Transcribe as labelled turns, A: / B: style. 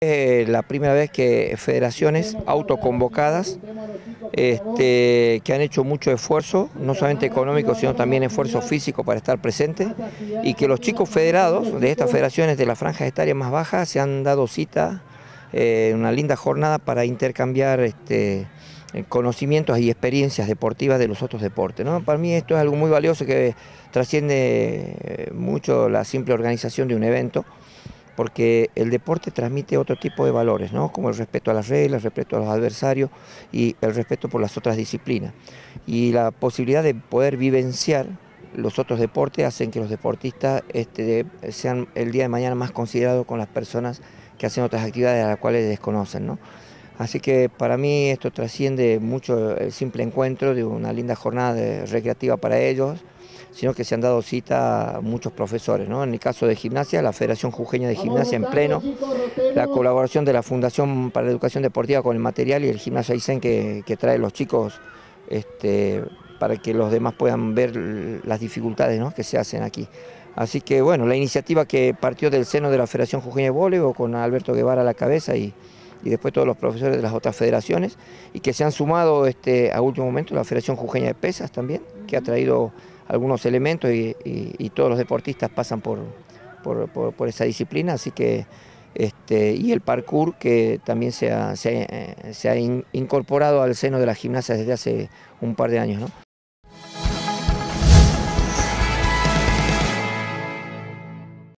A: La primera vez que federaciones autoconvocadas que han hecho mucho esfuerzo, no solamente económico, sino también esfuerzo físico para estar presentes, y que los chicos federados de estas federaciones de las franjas etarias más bajas se han dado cita en una linda jornada para intercambiar conocimientos y experiencias deportivas de los otros deportes, ¿no? Para mí esto es algo muy valioso que trasciende mucho la simple organización de un evento, porque el deporte transmite otro tipo de valores, ¿no? Como el respeto a las reglas, el respeto a los adversarios y el respeto por las otras disciplinas. Y la posibilidad de poder vivenciar los otros deportes hacen que los deportistas sean el día de mañana más considerados con las personas que hacen otras actividades a las cuales desconocen, ¿no? Así que para mí esto trasciende mucho el simple encuentro de una linda jornada recreativa para ellos, sino que se han dado cita a muchos profesores, ¿no? En el caso de gimnasia, la Federación Jujeña de Gimnasia en pleno, la colaboración de la Fundación para la Educación Deportiva con el material y el gimnasio Aysén que trae los chicos para que los demás puedan ver las dificultades, ¿no?, que se hacen aquí. Así que bueno, la iniciativa que partió del seno de la Federación Jujeña de Voleibol con Alberto Guevara a la cabeza y después todos los profesores de las otras federaciones, y que se han sumado a último momento la Federación Jujeña de Pesas también, que ha traído algunos elementos y todos los deportistas pasan por esa disciplina, así que y el parkour que también se ha incorporado al seno de la gimnasia desde hace un par de años, ¿no?